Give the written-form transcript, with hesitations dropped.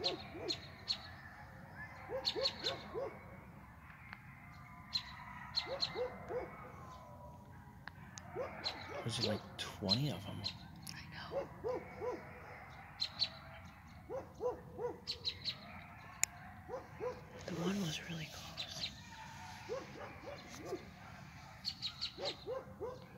There's like 20 of them. I know. The one was really close.